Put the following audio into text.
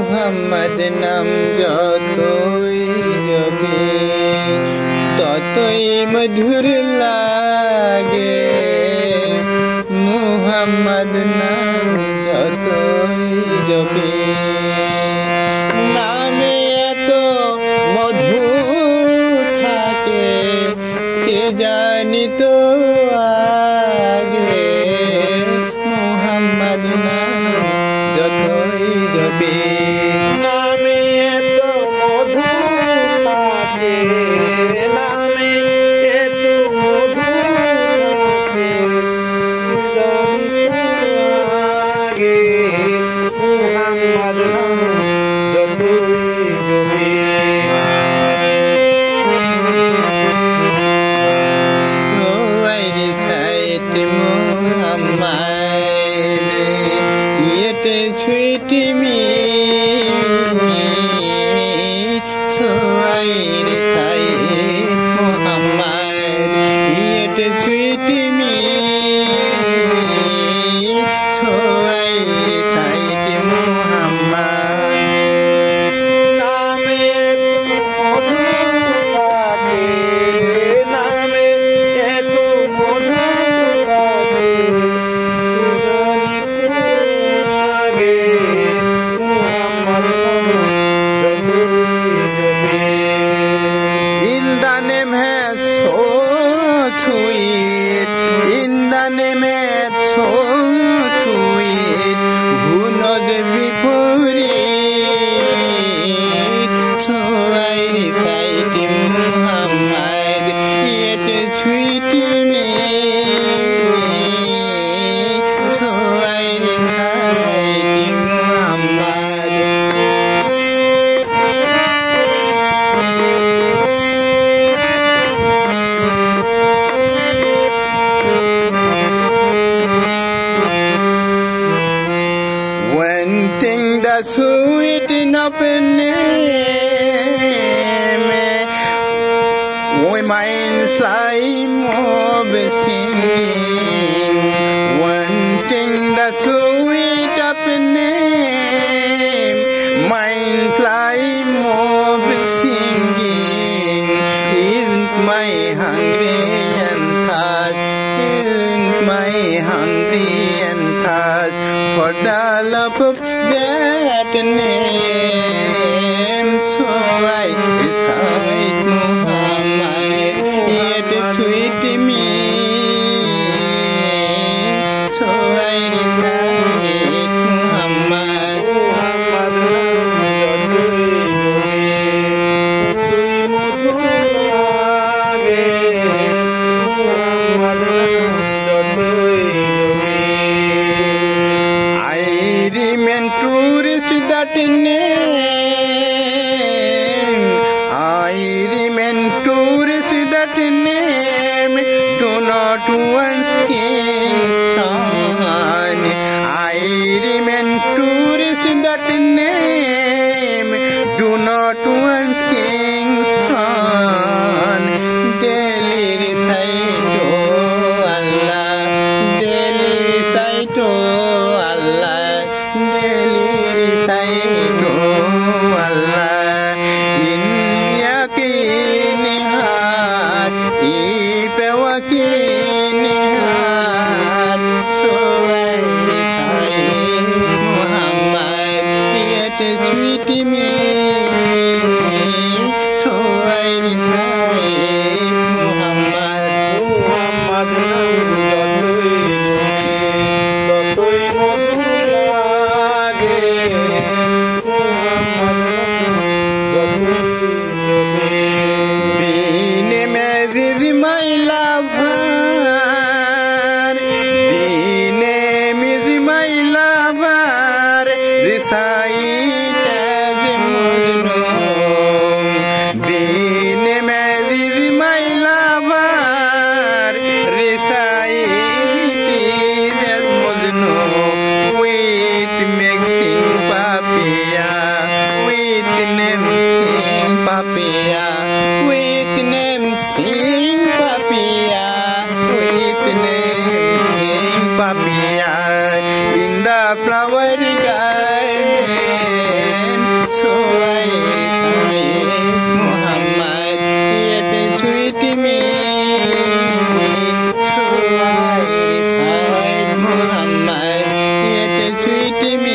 মুহাম্মদ নাম যতই জপি ততই মধুর লাগে মুহাম্মদ নাম যতই জপি নামে এত মধু থাকে কে জানি তো আগে মুহাম্মদ নাম যতই জপি নামে এত মধু থাকে নামে এত মধু থাকে জানি আগে মুহাম্মদ নাম যতই জপি সবাই রিসাইট মুহাম্মদ ইয়েতে ছুটি মি সবাই রিসাইট মুহাম্মদ ইয়েতে ছুটি মি সবাই রিসাইট মুহাম্মদ নামে মধু থাকে নামে এত মধু থাকে জানি আগে মুহাম্মদ নাম যতই জপি In the name has so sweet, in the name has so sweet, who knows before it? So I recite Muhammad, yet sweet me. So I recite Muhammad. Wanting the sweet enough name, we mind fly mob singing. Wanting the sweet up name, mind fly mob singing. Isn't my hungry and thirst? Isn't my hungry and thirst for the love of that name? So I recite Muhammad, yet sweet me. So I recite Muhammad. Muhammad নাম যতই জপি তুই মধু লাগে মুহাম্মদ নাম যতই জপি I remain tourist that name. I remain tourist that name. Do not want Kingston. I remain tourist that name. Do not want Kingston. Daily recite, oh Allah. Daily recite, oh Allah. Daily recite, oh Allah. In yaqeen heart, ipewaqeen heart. So I recite Muhammad, yet sweet me. So I recite Muhammad. Muhammad নাম যতই জপি ততই মধুর লাগে মুহাম্মদ নাম যতই জপি The name is my lover. The name is my lover. Recite as Majnun. The name is my lover. Recite as Majnun. With mixing papaya. With name sing papaya. With name sing papaya. With name sing papaya. In the flower garden. Sweet me.